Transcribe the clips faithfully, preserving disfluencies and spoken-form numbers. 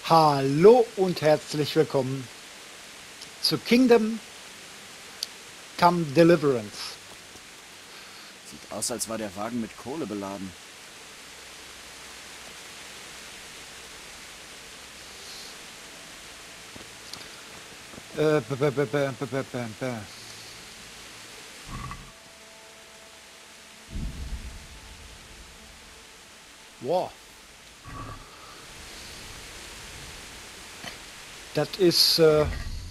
Hallo und herzlich willkommen zu Kingdom Come Deliverance. Sieht aus, als war der Wagen mit Kohle beladen. Äh, b -b -b -b -b -b -b -b. Wow. Das ist äh,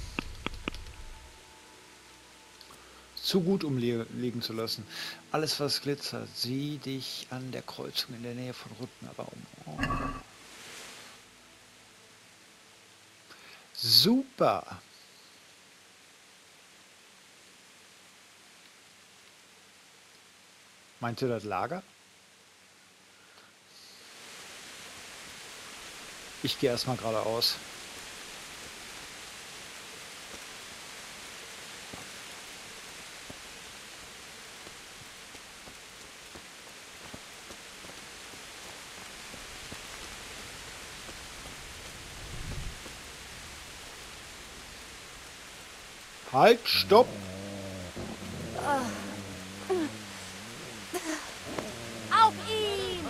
zu gut, um li liegen zu lassen. Alles, was glitzert, sieh dich an der Kreuzung in der Nähe von Rüttner um. Oh. Super. Meint ihr das Lager? Ich gehe erstmal geradeaus. Halt, stopp! Auf ihn!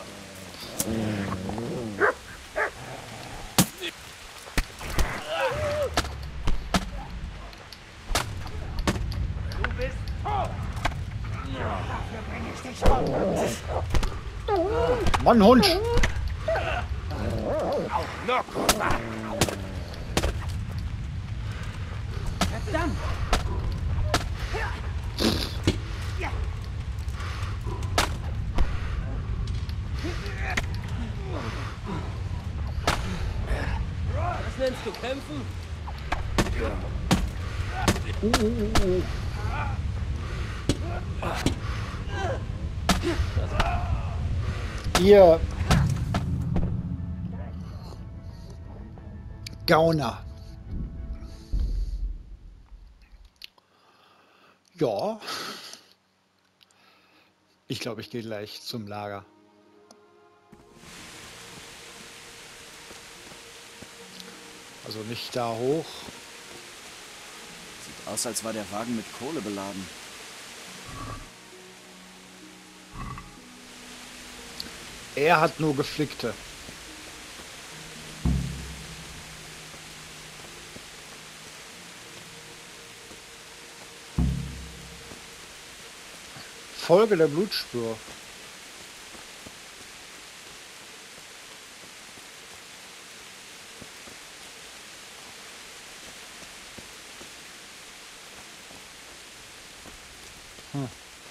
Du bist tot! Dafür bringe ich dich um! Mann, Hund! Auch noch! Verdammt! Was nennst du kämpfen? Uh, uh, uh. Ihr Gauner. Ja. Ich glaube, ich gehe gleich zum Lager. Also nicht da hoch. Sieht aus, als war der Wagen mit Kohle beladen. Er hat nur Geflickte. Folge der Blutspur. Hm.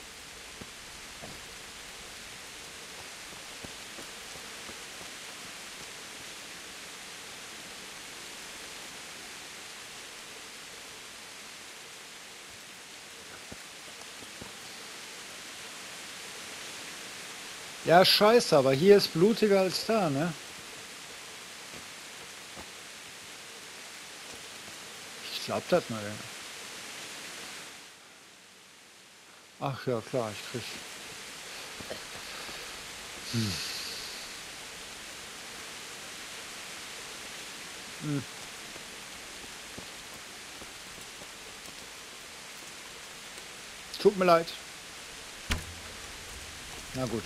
Ja, scheiße, aber hier ist blutiger als da, ne? Ich glaub das mal. Ach ja, klar, ich krieg. Hm. Hm. Tut mir leid. Na gut.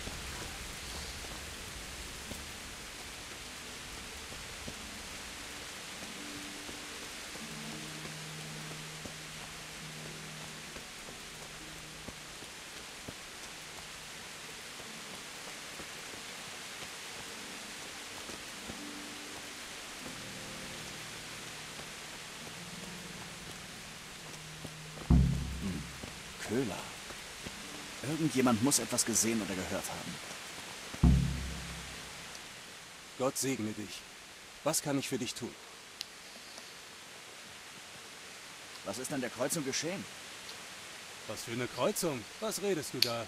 Köhler. Irgendjemand muss etwas gesehen oder gehört haben. Gott segne dich. Was kann ich für dich tun? Was ist an der Kreuzung geschehen? Was für eine Kreuzung? Was redest du da?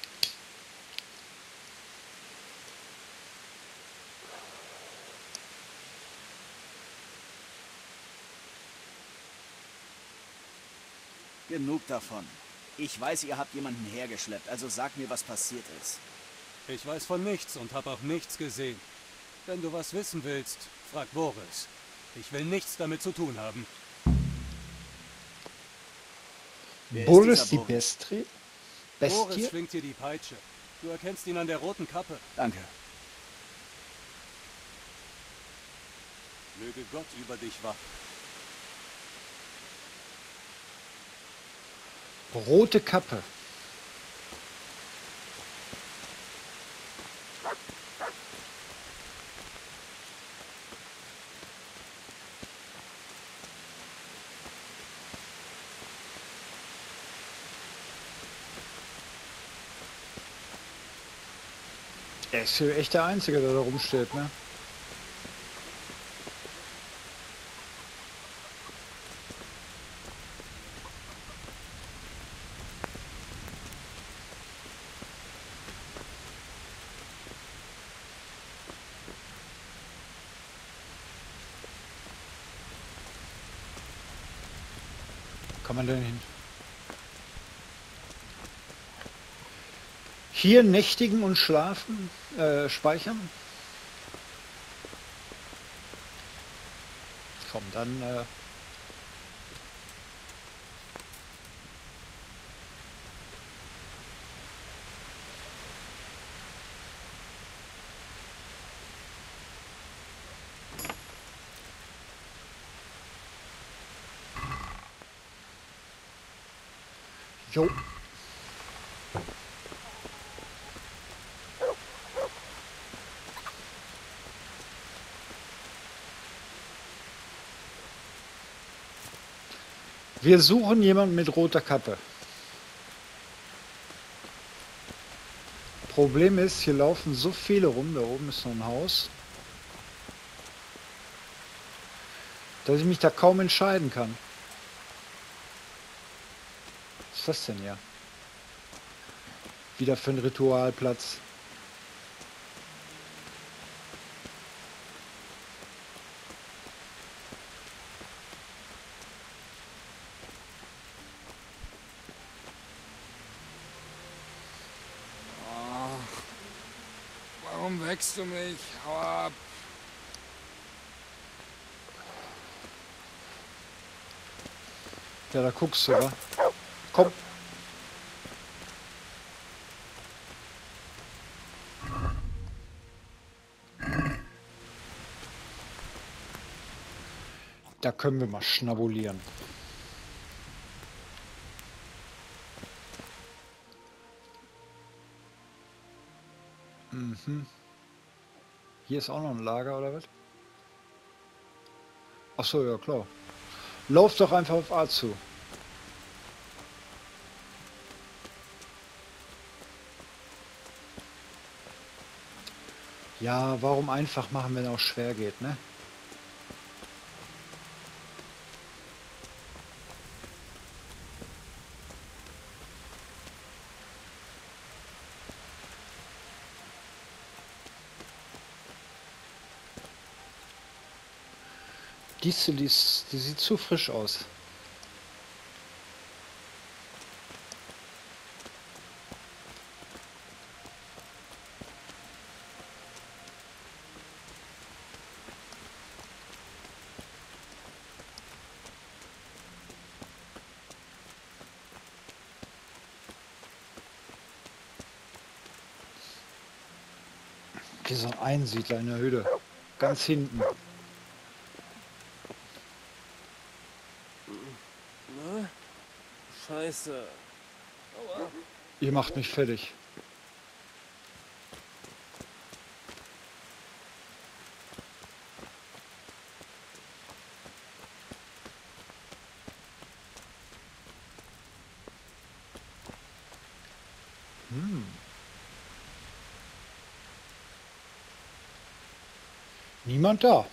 Genug davon. Ich weiß, ihr habt jemanden hergeschleppt, also sag mir, was passiert ist. Ich weiß von nichts und habe auch nichts gesehen. Wenn du was wissen willst, Frag Boris. Ich will nichts damit zu tun haben. Wer ist Boris dieser die Boris? Bestie? Boris Bestie? schwingt hier die Peitsche. Du erkennst ihn an der roten Kappe. Danke. Möge Gott über dich wachen. Rote Kappe. Er ist hier echt der Einzige, der da rumsteht, ne? Kann man denn hin? Hier nächtigen und schlafen, äh, speichern. Komm, dann, äh Jo. Wir suchen jemanden mit roter Kappe. Problem ist, hier laufen so viele rum, da oben ist noch ein Haus, dass ich mich da kaum entscheiden kann. Was ist das denn hier? Wieder für einen Ritualplatz. Warum wächst du mich? Hau ab. Ja, da guckst du, wa? Komm. Da können wir mal schnabulieren. Mhm. Hier ist auch noch ein Lager, oder was? Ach so, ja klar. Lauf doch einfach auf A zu. Ja, warum einfach machen, wenn es auch schwer geht, ne? Diese, die, ist- die sieht zu frisch aus. Dieser Einsiedler in der Höhle. Ganz hinten. Na? Scheiße. Aua. Ihr macht mich fertig. Hm. Niemand da.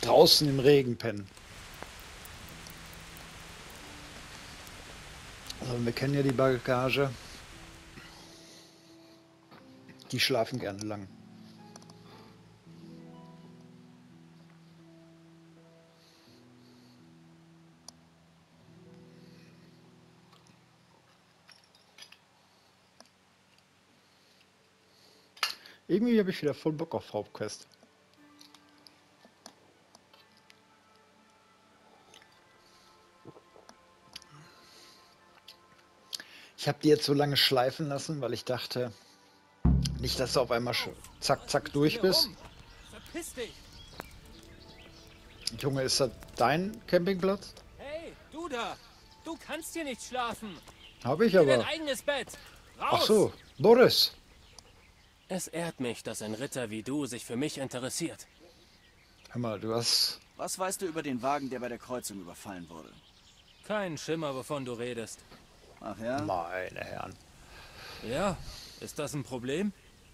draußen im Regen pennen. Also wir kennen ja die Bagage. Die schlafen gerne lang. Irgendwie habe ich wieder voll Bock auf Hauptquest. Ich habe die jetzt so lange schleifen lassen, weil ich dachte, nicht, dass du auf einmal zack, zack durch bist. Verpiss dich! Junge, ist das dein Campingplatz? Hey, du da! Du kannst hier nicht schlafen! Habe ich Geh in dein aber. eigenes Bett! Raus! Ach so, Boris. Es ehrt mich, dass ein Ritter wie du sich für mich interessiert. Hör mal, du hast... Was weißt du über den Wagen, der bei der Kreuzung überfallen wurde? Kein Schimmer, wovon du redest. Ach ja? Meine Herren. Ja, ist das ein Problem?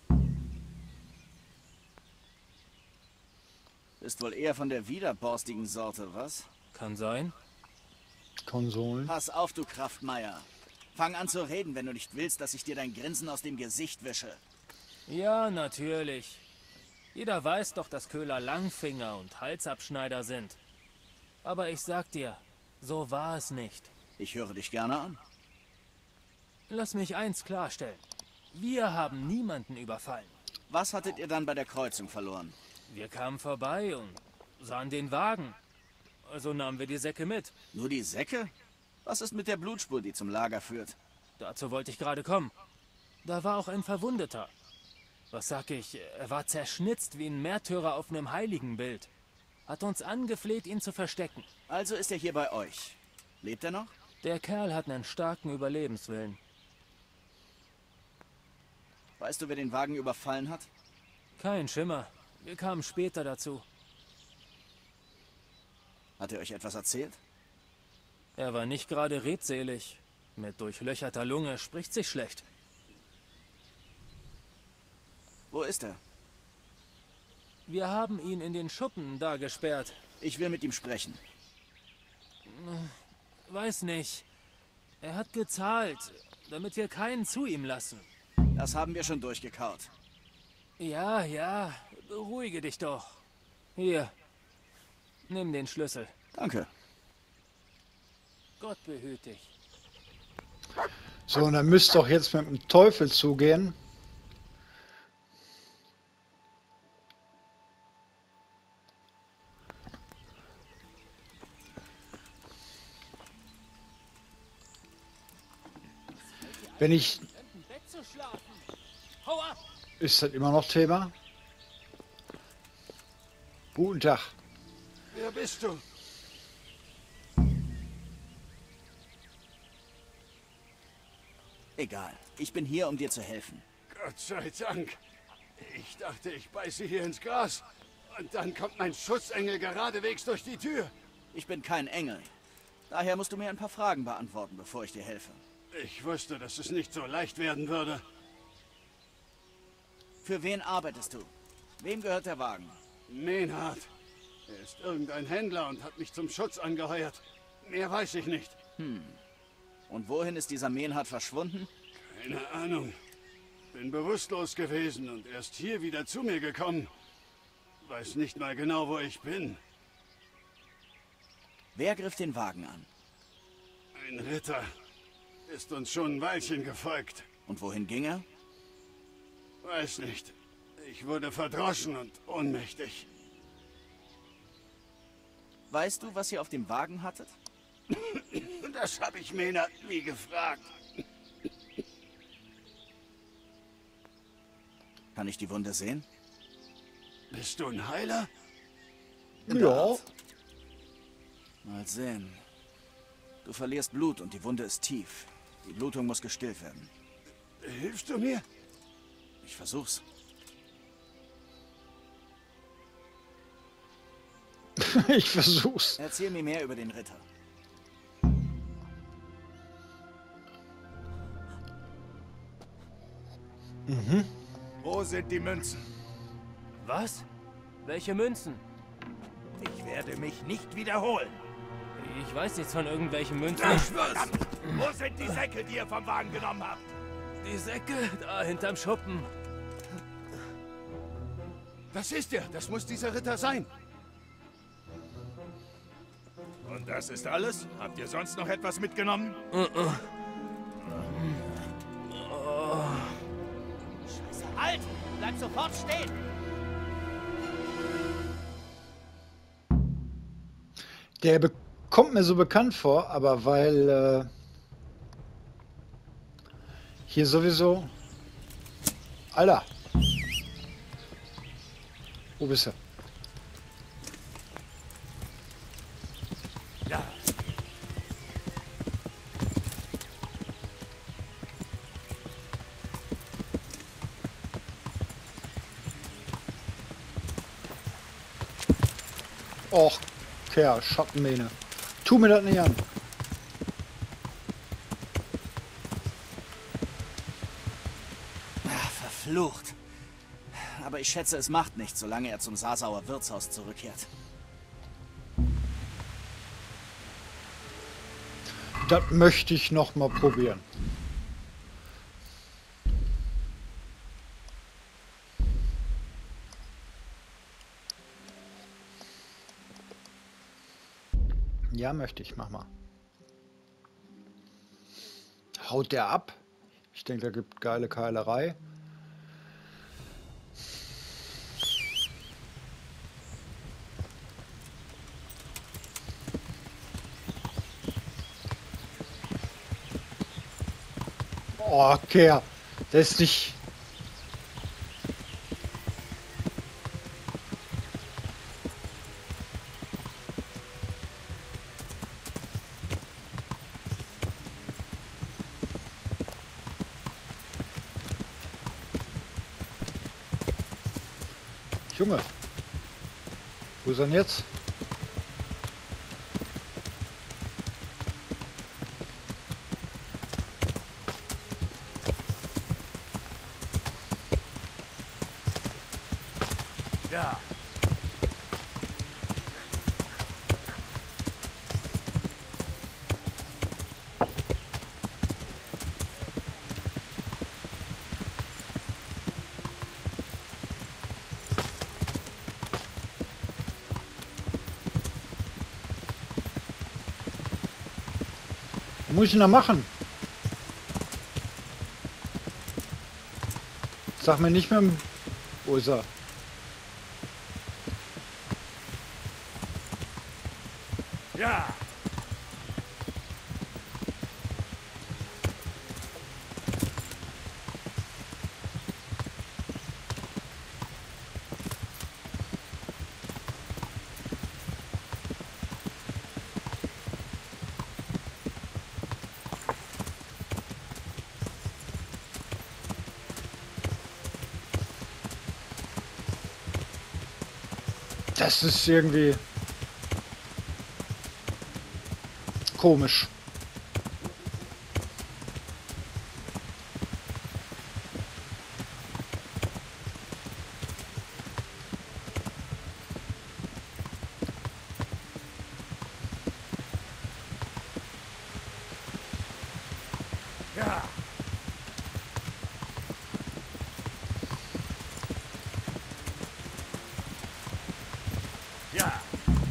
Ist wohl eher von der widerborstigen Sorte, was? Kann sein. Konsolen. Pass auf, du Kraftmeier. Fang an zu reden, wenn du nicht willst, dass ich dir dein Grinsen aus dem Gesicht wische. Ja, natürlich. Jeder weiß doch, dass Köhler Langfinger und Halsabschneider sind. Aber ich sag dir, so war es nicht. Ich höre dich gerne an. Lass mich eins klarstellen. Wir haben niemanden überfallen. Was hattet ihr dann bei der Kreuzung verloren? Wir kamen vorbei und sahen den Wagen. Also nahmen wir die Säcke mit. Nur die Säcke? Was ist mit der Blutspur, die zum Lager führt? Dazu wollte ich gerade kommen. Da war auch ein Verwundeter. Was sag ich? Er war zerschnitzt wie ein Märtyrer auf einem Heiligenbild. Hat uns angefleht, ihn zu verstecken. Also ist er hier bei euch. Lebt er noch? Der Kerl hat einen starken Überlebenswillen. Weißt du, wer den Wagen überfallen hat? Kein Schimmer. Wir kamen später dazu. Hat er euch etwas erzählt? Er war nicht gerade redselig. Mit durchlöcherter Lunge spricht sich schlecht. Wo ist er? Wir haben ihn in den Schuppen da gesperrt. Ich will mit ihm sprechen. Weiß nicht. Er hat gezahlt, damit wir keinen zu ihm lassen. Das haben wir schon durchgekaut. Ja, ja, beruhige dich doch. Hier, nimm den Schlüssel. Danke. Gott behüte dich. So, und dann müsst doch jetzt mit dem Teufel zugehen. Wenn ich... Im Bett zu schlafen. Hau ab! Ist das immer noch Thema? Guten Tag. Wer bist du? Egal. Ich bin hier, um dir zu helfen. Gott sei Dank. Ich dachte, ich beiße hier ins Gras. Und dann kommt mein Schutzengel geradewegs durch die Tür. Ich bin kein Engel. Daher musst du mir ein paar Fragen beantworten, bevor ich dir helfe. Ich wusste, dass es nicht so leicht werden würde. Für wen arbeitest du? Wem gehört der Wagen? Menhard. Er ist irgendein Händler und hat mich zum Schutz angeheuert. Mehr weiß ich nicht. Und wohin ist dieser Menhard verschwunden? Keine Ahnung. Bin bewusstlos gewesen und erst hier wieder zu mir gekommen. Weiß nicht mal genau, wo ich bin. Wer griff den Wagen an? Ein Ritter. Ist uns schon ein Weilchen gefolgt. Und wohin ging er? Weiß nicht. Ich wurde verdroschen und ohnmächtig. Weißt du, was ihr auf dem Wagen hattet? Das habe ich Menhard nie gefragt. Kann ich die Wunde sehen? Bist du ein Heiler? Ja. Mal sehen. Du verlierst Blut und die Wunde ist tief. Die Blutung muss gestillt werden. Hilfst du mir? Ich versuch's. Ich versuch's. Erzähl mir mehr über den Ritter. Wo sind die Münzen? Was? Welche Münzen? Ich werde mich nicht wiederholen. Ich weiß nichts von irgendwelchen Münzen. Verdammt! Wo sind die Säcke, die ihr vom Wagen genommen habt? Die Säcke da hinterm Schuppen. Das ist er. Das muss dieser Ritter sein. Und das ist alles? Habt ihr sonst noch etwas mitgenommen? Uh-uh. Scheiße, halt! Bleib sofort stehen! Der kommt mir so bekannt vor, aber weil äh, hier sowieso... Alter! Wo bist du? Ja. Och, Kerl, Schattenmähne. Tu mir das nicht an. Ach, verflucht. Aber ich schätze, es macht nichts, solange er zum Sasauer Wirtshaus zurückkehrt. Das möchte ich noch mal probieren. Ja, möchte ich. Mach mal. Haut der ab? Ich denke, da gibt geile Keilerei. Oh, Kerl. Das ist nicht... Junge. Wo ist er denn jetzt? Ja. Was muss ich denn da machen? Sag mir nicht mehr... Wo ist er? Ja. Das ist irgendwie komisch. Ja. Ja.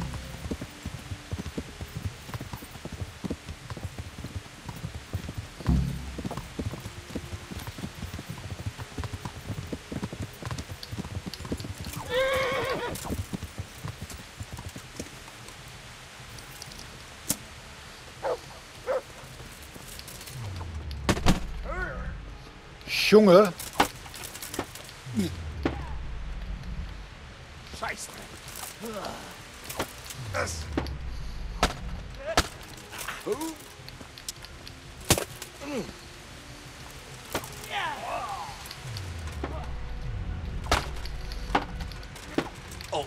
Junge. Scheiße. Das. Oh.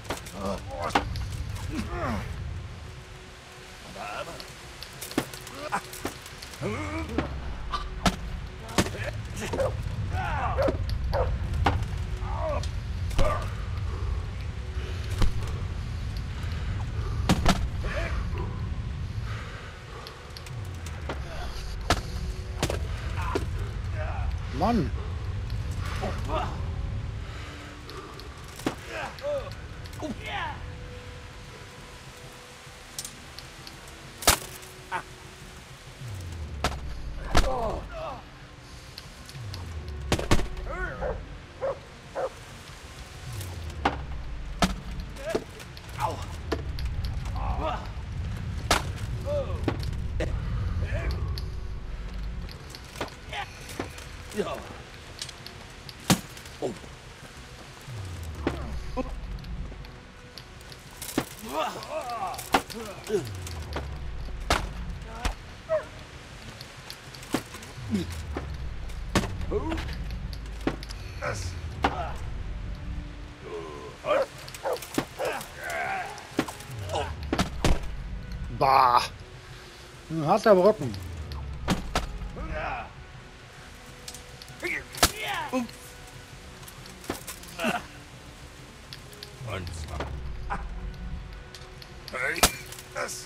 Mann. Bah. Ein harter Brocken. Und zwar. Das.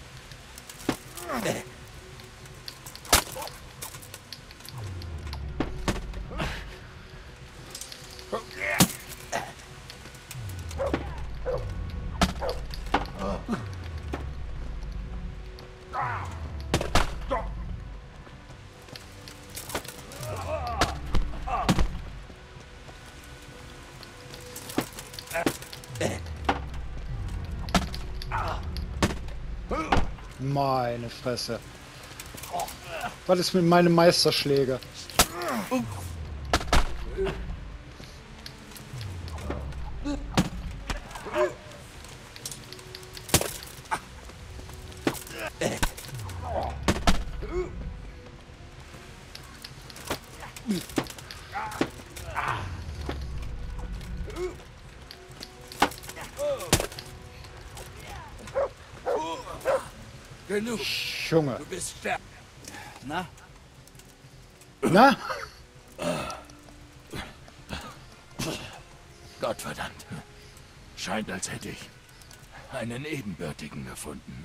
Meine Fresse. Was ist mit meinem Meisterschläger? Genug. Junge. Du bist sterb. Na? Na? Gottverdammt. Scheint, als hätte ich einen Ebenbürtigen gefunden.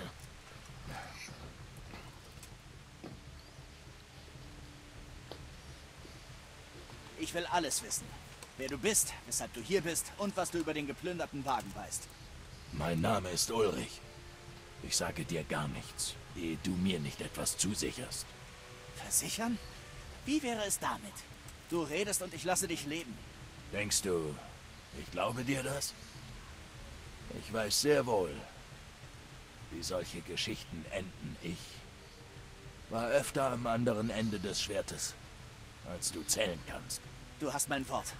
Ich will alles wissen. Wer du bist, weshalb du hier bist und was du über den geplünderten Wagen weißt. Mein Name ist Ulrich. Ich sage dir gar nichts, ehe du mir nicht etwas zusicherst. Versichern? Wie wäre es damit? Du redest und ich lasse dich leben. Denkst du, ich glaube dir das? Ich weiß sehr wohl, wie solche Geschichten enden. Ich war öfter am anderen Ende des Schwertes, als du zählen kannst. Du hast mein Wort.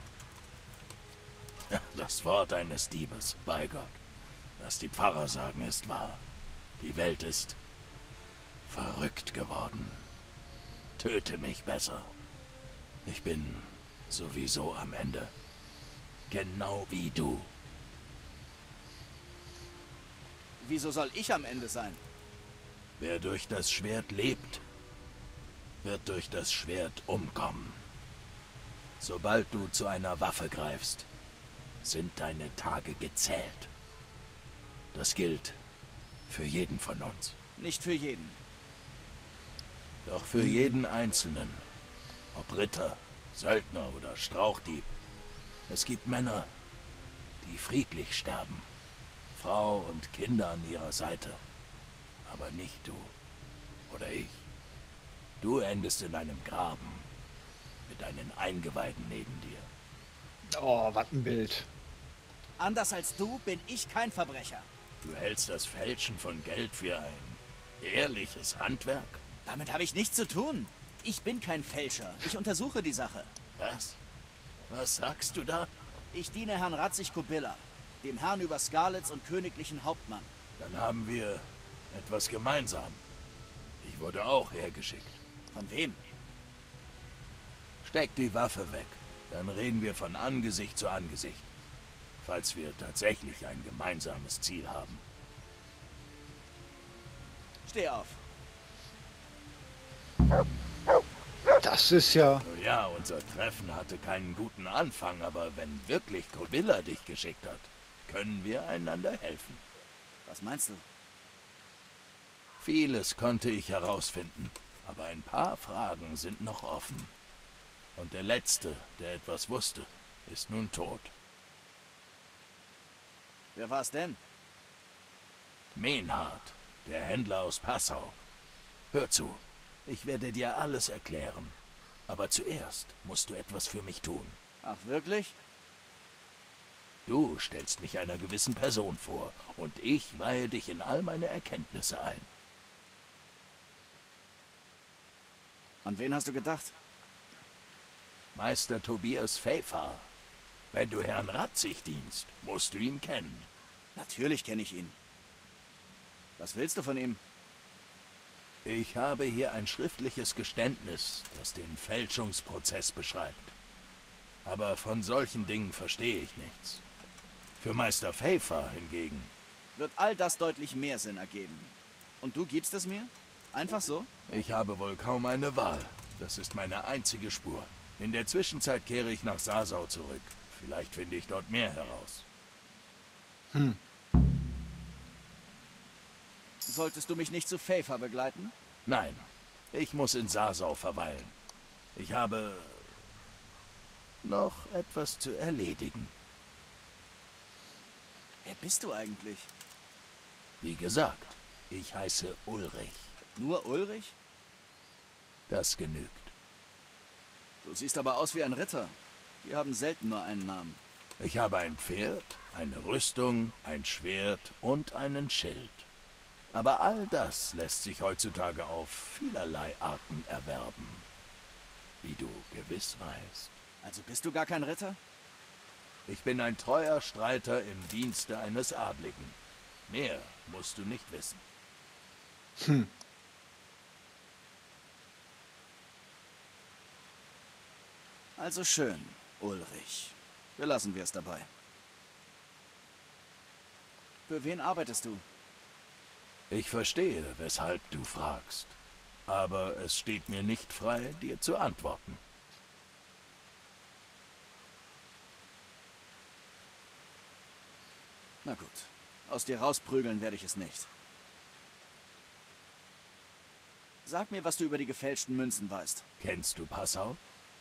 Das Wort eines Diebes, bei Gott. Was die Pfarrer sagen, ist wahr. Die Welt ist verrückt geworden. Töte mich besser. Ich bin sowieso am Ende. Genau wie du. Wieso soll ich am Ende sein? Wer durch das Schwert lebt, wird durch das Schwert umkommen. Sobald du zu einer Waffe greifst, sind deine Tage gezählt. Das gilt für jeden von uns. Nicht für jeden. Doch für jeden Einzelnen, ob Ritter, Söldner oder Strauchdieb. Es gibt Männer, die friedlich sterben. Frau und Kinder an ihrer Seite. Aber nicht du oder ich. Du endest in einem Graben mit deinen Eingeweiden neben dir. Oh, was ein Bild. Anders als du bin ich kein Verbrecher. Du hältst das Fälschen von Geld für ein ehrliches Handwerk? Damit habe ich nichts zu tun. Ich bin kein Fälscher. Ich untersuche die Sache. Was? Was sagst du da? Ich diene Herrn Ratzig Kobilla, dem Herrn über Skalitz und königlichen Hauptmann. Dann haben wir etwas gemeinsam. Ich wurde auch hergeschickt. Von wem? Steck die Waffe weg. Dann reden wir von Angesicht zu Angesicht. Falls wir tatsächlich ein gemeinsames Ziel haben. Steh auf. Das ist ja... Nun ja, unser Treffen hatte keinen guten Anfang, aber wenn wirklich Kobilla dich geschickt hat, können wir einander helfen. Was meinst du? Vieles konnte ich herausfinden, aber ein paar Fragen sind noch offen. Und der Letzte, der etwas wusste, ist nun tot. Wer war's denn? Menhard, der Händler aus Passau. Hör zu, ich werde dir alles erklären. Aber zuerst musst du etwas für mich tun. Ach, wirklich? Du stellst mich einer gewissen Person vor und ich weihe dich in all meine Erkenntnisse ein. An wen hast du gedacht? Meister Tobias Pfeiffer. Wenn du Herrn Ratzig dienst, musst du ihn kennen. Natürlich kenne ich ihn. Was willst du von ihm? Ich habe hier ein schriftliches Geständnis, das den Fälschungsprozess beschreibt. Aber von solchen Dingen verstehe ich nichts. Für Meister Pfeiffer hingegen. Wird all das deutlich mehr Sinn ergeben. Und du gibst es mir? Einfach so? Ich habe wohl kaum eine Wahl. Das ist meine einzige Spur. In der Zwischenzeit kehre ich nach Sasau zurück. Vielleicht finde ich dort mehr heraus. Hm. Solltest du mich nicht zu Pfeiffer begleiten? Nein, ich muss in Sasau verweilen. Ich habe noch etwas zu erledigen. Wer bist du eigentlich? Wie gesagt, ich heiße Ulrich. Nur Ulrich? Das genügt. Du siehst aber aus wie ein Ritter. Die haben selten nur einen Namen. Ich habe ein Pferd, eine Rüstung, ein Schwert und einen Schild. Aber all das lässt sich heutzutage auf vielerlei Arten erwerben. Wie du gewiss weißt. Also bist du gar kein Ritter? Ich bin ein treuer Streiter im Dienste eines Adligen. Mehr musst du nicht wissen. Hm. Also schön, Ulrich. Belassen wir es dabei. Für wen arbeitest du? Ich verstehe, weshalb du fragst. Aber es steht mir nicht frei, dir zu antworten. Na gut, aus dir rausprügeln werde ich es nicht. Sag mir, was du über die gefälschten Münzen weißt. Kennst du Passau?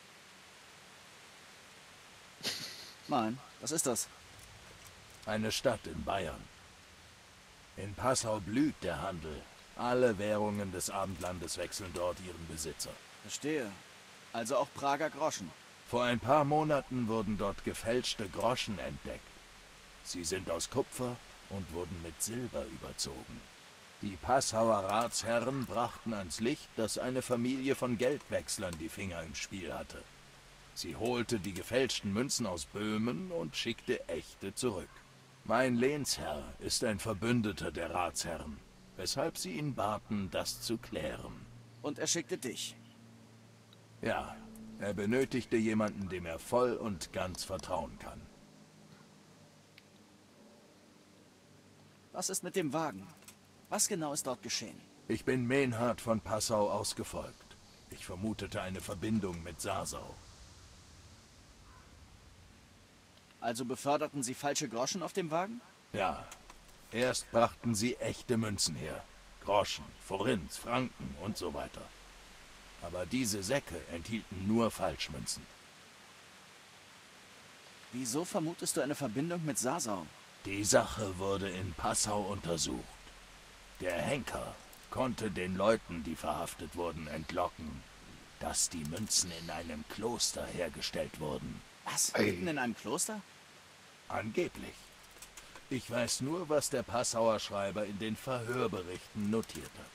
Nein, was ist das? Eine Stadt in Bayern. In Passau blüht der Handel. Alle Währungen des Abendlandes wechseln dort ihren Besitzer. Verstehe. Also auch Prager Groschen. Vor ein paar Monaten wurden dort gefälschte Groschen entdeckt. Sie sind aus Kupfer und wurden mit Silber überzogen. Die Passauer Ratsherren brachten ans Licht, dass eine Familie von Geldwechslern die Finger im Spiel hatte. Sie holte die gefälschten Münzen aus Böhmen und schickte echte zurück. Mein Lehnsherr ist ein Verbündeter der Ratsherren, weshalb sie ihn baten, das zu klären. Und er schickte dich. Ja, er benötigte jemanden, dem er voll und ganz vertrauen kann. Was ist mit dem Wagen? Was genau ist dort geschehen? Ich bin Menhard von Passau ausgefolgt. Ich vermutete eine Verbindung mit Sasau. Also beförderten sie falsche Groschen auf dem Wagen? Ja, erst brachten sie echte Münzen her. Groschen, Forint, Franken und so weiter. Aber diese Säcke enthielten nur Falschmünzen. Wieso vermutest du eine Verbindung mit Sasau? Die Sache wurde in Passau untersucht. Der Henker konnte den Leuten, die verhaftet wurden, entlocken, dass die Münzen in einem Kloster hergestellt wurden. Was? Ey. Mitten in einem Kloster? Angeblich. Ich weiß nur, was der Passauer Schreiber in den Verhörberichten notiert hat.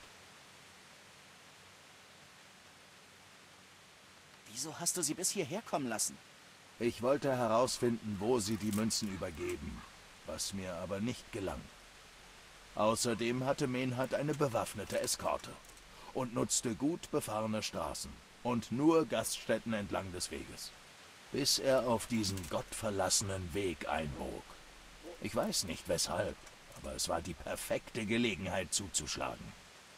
Wieso hast du sie bis hierher kommen lassen? Ich wollte herausfinden, wo sie die Münzen übergeben, was mir aber nicht gelang. Außerdem hatte Menhard eine bewaffnete Eskorte und nutzte gut befahrene Straßen und nur Gaststätten entlang des Weges, bis er auf diesen gottverlassenen Weg einbog. Ich weiß nicht weshalb, aber es war die perfekte Gelegenheit zuzuschlagen.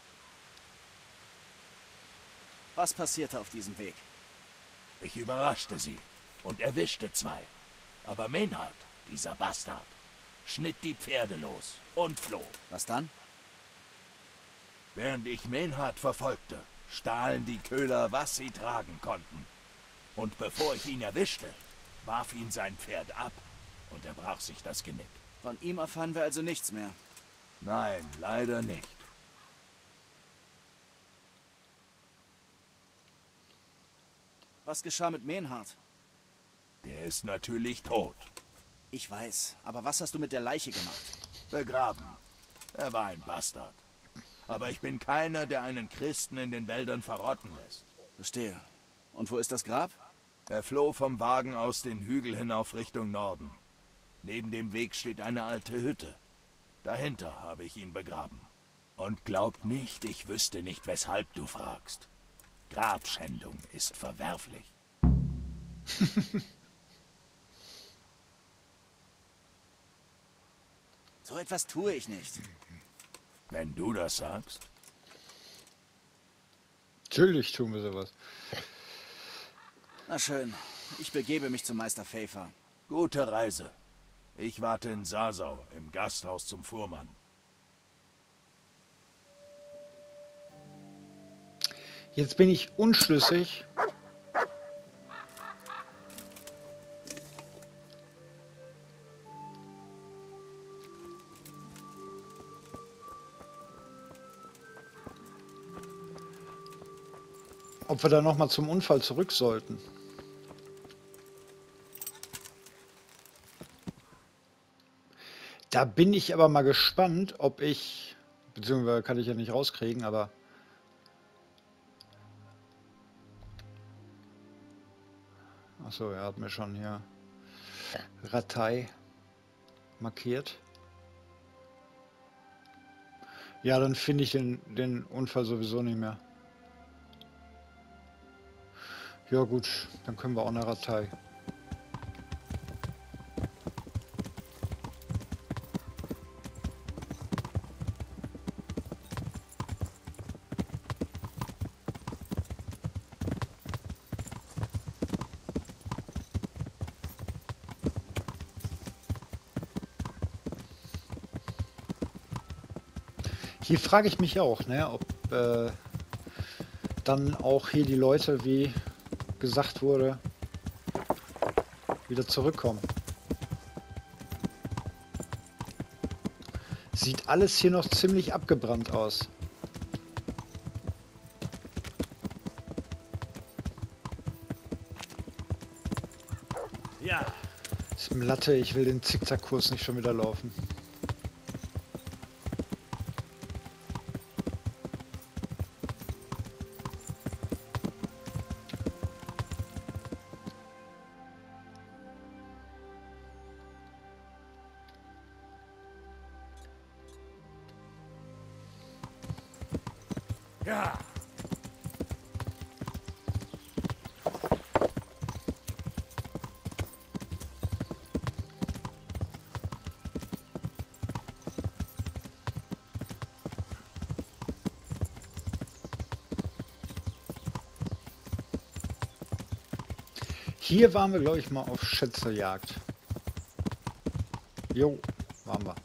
Was passierte auf diesem Weg? Ich überraschte sie und erwischte zwei. Aber Menhard, dieser Bastard, schnitt die Pferde los und floh. Was dann? Während ich Menhard verfolgte, stahlen die Köhler, was sie tragen konnten. Und bevor ich ihn erwischte, warf ihn sein Pferd ab und er brach sich das Genick. Von ihm erfahren wir also nichts mehr. Nein, leider nicht. Was geschah mit Menhard? Der ist natürlich tot. Ich weiß, aber was hast du mit der Leiche gemacht? Begraben. Er war ein Bastard. Aber ich bin keiner, der einen Christen in den Wäldern verrotten lässt. Verstehe. Und wo ist das Grab? Er floh vom Wagen aus den Hügel hinauf Richtung Norden. Neben dem Weg steht eine alte Hütte. Dahinter habe ich ihn begraben. Und glaub nicht, ich wüsste nicht, weshalb du fragst. Grabschändung ist verwerflich. So etwas tue ich nicht. Wenn du das sagst. Natürlich tun wir sowas. Na schön, ich begebe mich zum Meister Pfeiffer. Gute Reise. Ich warte in Sasau, im Gasthaus zum Fuhrmann. Jetzt bin ich unschlüssig. Ob wir da noch mal zum Unfall zurück sollten. Da bin ich aber mal gespannt, ob ich, beziehungsweise kann ich ja nicht rauskriegen, aber achso, er hat mir schon hier Ratei markiert. Ja, dann finde ich den, den Unfall sowieso nicht mehr. Ja gut, dann können wir auch eine Ratei. Hier frage ich mich auch, ne, ob äh, dann auch hier die Leute, wie gesagt wurde, wieder zurückkommen. Sieht alles hier noch ziemlich abgebrannt aus. Ja. Ist mir Latte, ich will den Zickzackkurs nicht schon wieder laufen. Ja. Hier waren wir, glaube ich, mal auf Schätzejagd. Jo, waren wir.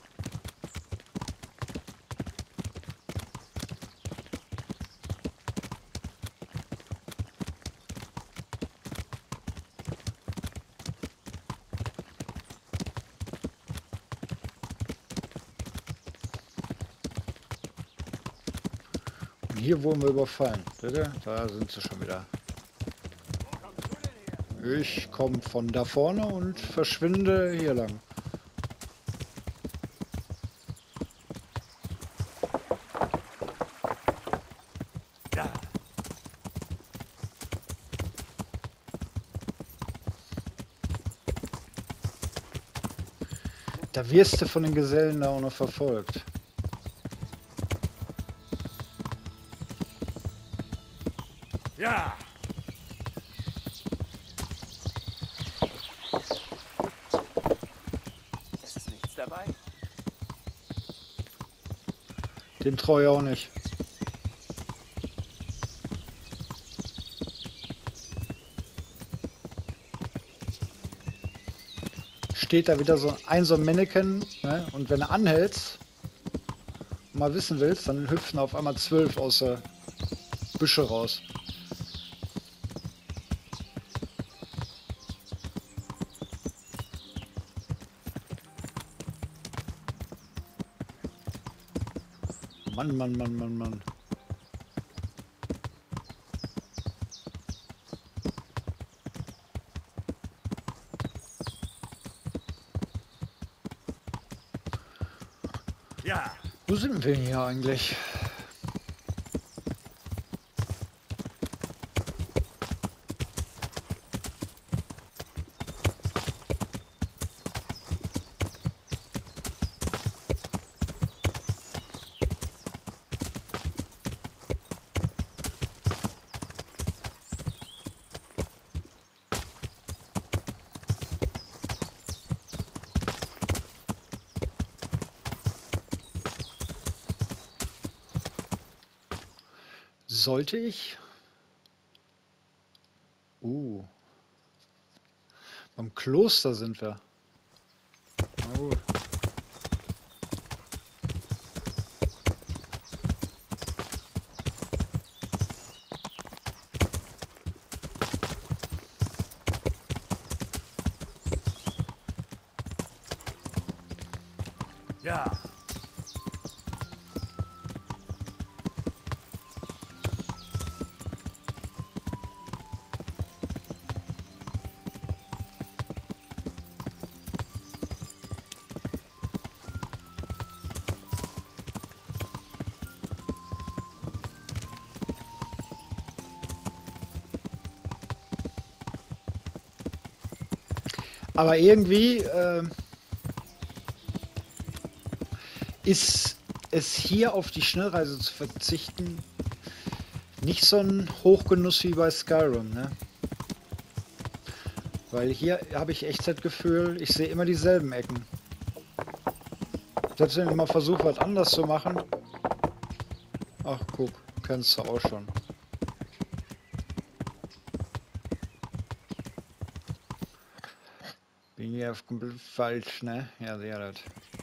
Und hier wurden wir überfallen. Da sind sie schon wieder. Ich komme von da vorne und verschwinde hier lang. Ja. Da wirst du von den Gesellen da auch noch verfolgt. Ja. Dem traue ich auch nicht. Steht da wieder so ein so ein Mannequin, ne? Und wenn du anhältst und mal wissen willst, dann hüpfen auf einmal zwölf aus der Büsche raus. Mann, Mann, Mann, Mann, Mann. Ja. Wo sind wir hier eigentlich? Sollte ich? Uh. Beim Kloster sind wir. Na gut. Ja. Aber irgendwie äh, ist es hier auf die Schnellreise zu verzichten nicht so ein Hochgenuss wie bei Skyrim, ne? Weil hier habe ich echt das Gefühl, ich sehe immer dieselben Ecken. Selbst wenn ich mal versuche, was anders zu machen. Ach, guck, kennst du auch schon. Bin hier komplett falsch, ne? Ja, sehr das.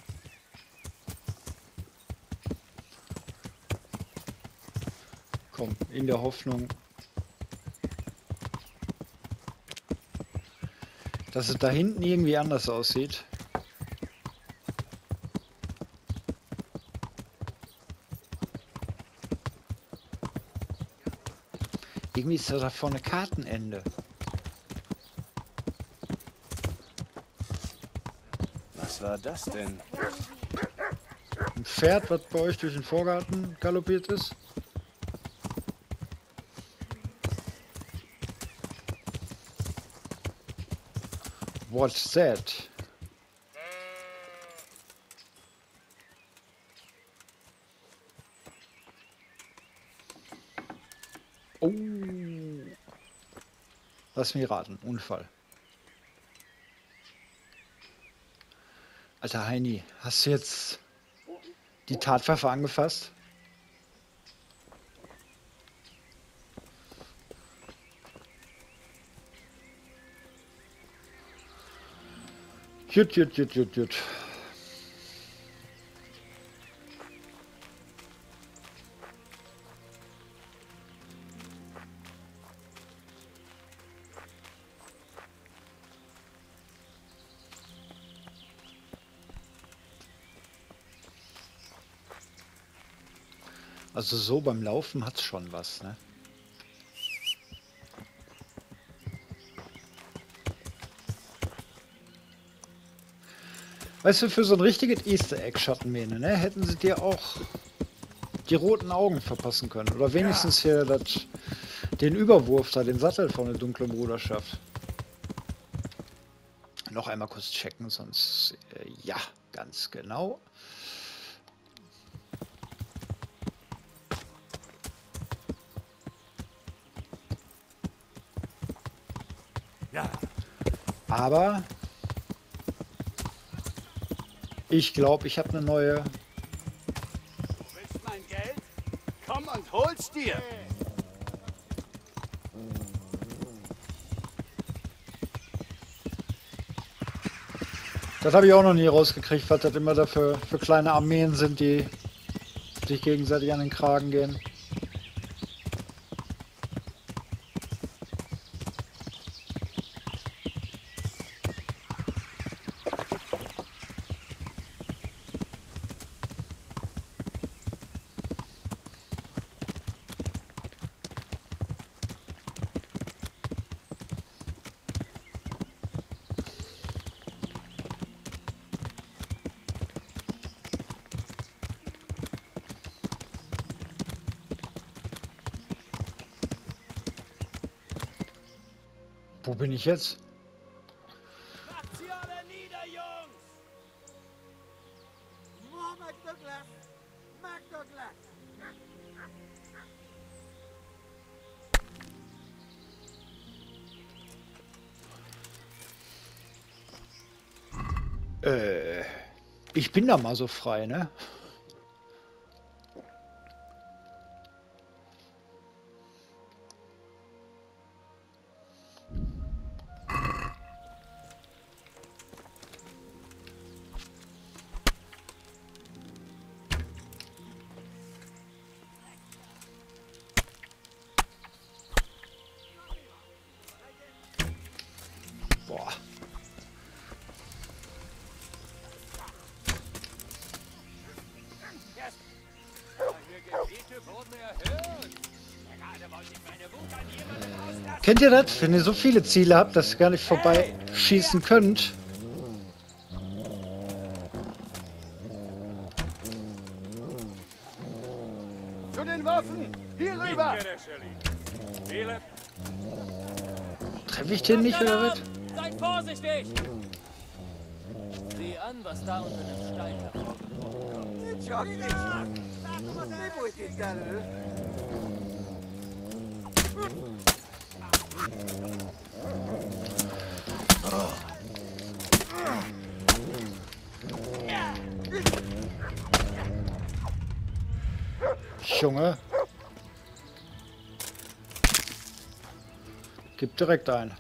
Komm, in der Hoffnung, dass es da hinten irgendwie anders aussieht. Irgendwie ist da vorne Kartenende. Was war das denn? Ein Pferd, was bei euch durch den Vorgarten galoppiert ist. What's that? Oh. Lass mich raten. Unfall. Alter Heini, hast du jetzt die Tatwaffe angefasst? Jut, jut, jut, jut, jut. Also so beim Laufen hat's schon was, ne? Weißt du, für so ein richtiges Easter Egg Schattenmähne, ne, hätten sie dir auch die roten Augen verpassen können. Oder wenigstens hier das, den Überwurf da, den Sattel von der dunklen Bruderschaft. Noch einmal kurz checken, sonst... Äh, ja, ganz genau. Ja. Aber... ich glaube, ich habe eine neue... Du willst mein Geld? Komm und hol's dir! Das habe ich auch noch nie rausgekriegt, was das immer da für, für kleine Armeen sind, die sich gegenseitig an den Kragen gehen. Wo bin ich jetzt? Macht sie alle nieder, Jungs! Äh, ich bin da mal so frei, ne? Boah. Kennt ihr das? Wenn ihr so viele Ziele habt, dass ihr gar nicht vorbei schießen könnt. Zu den Waffen! Hier rüber! Treffe ich den nicht oder was? Seid vorsichtig! Sieh an, was da unter dem Stein hervorgekommen kommt. Junge. Gib direkt ein.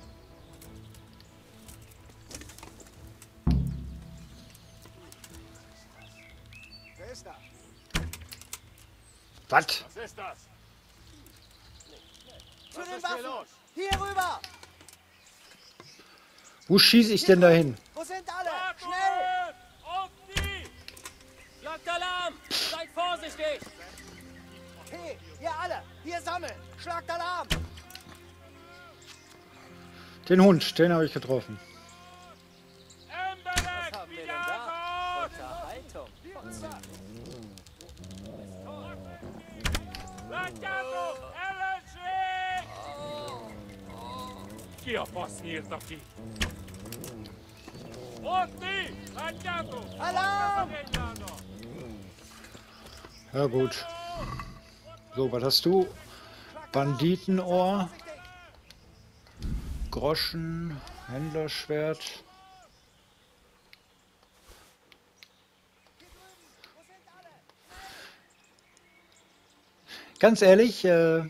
Wer ist da? Was? Was ist das? Zu den Waffen! Hier rüber! Wo schieße ich denn dahin? Wo sind alle? Schnell! Auf die! Schlagt Alarm! Seid vorsichtig! Hey, ihr alle! Hier sammeln! Schlagt Alarm! Den Hund, den habe ich getroffen. Was haben wir denn da? Unterhaltung. Chi ha passniert aquí? Alarm! Ja gut. So, was hast du? Banditenohr. Groschen. Händlerschwert. Ganz ehrlich, äh,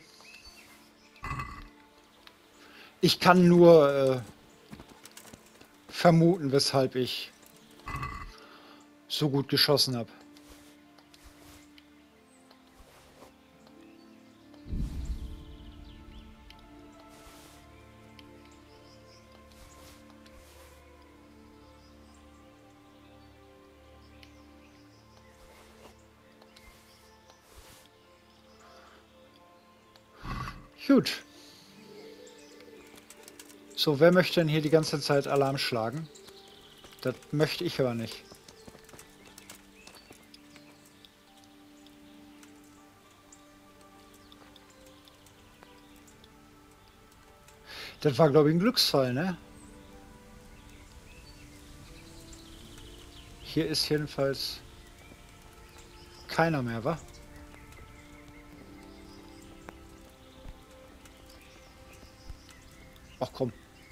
ich kann nur äh, vermuten, weshalb ich so gut geschossen habe. Gut. So, wer möchte denn hier die ganze Zeit Alarm schlagen? Das möchte ich aber nicht. Das war, glaube ich, ein Glücksfall, ne? Hier ist jedenfalls keiner mehr, wa? Ach komm.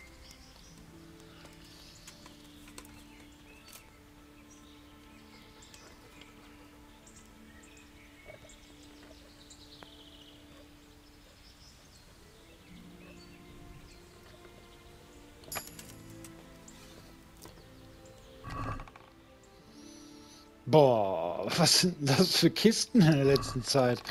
Boah, was sind das für Kisten in der letzten Zeit?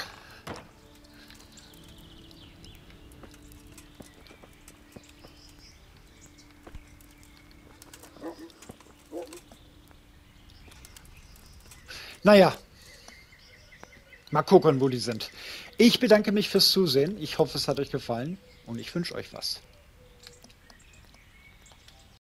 Naja, mal gucken, wo die sind. Ich bedanke mich fürs Zusehen. Ich hoffe, es hat euch gefallen und ich wünsche euch was.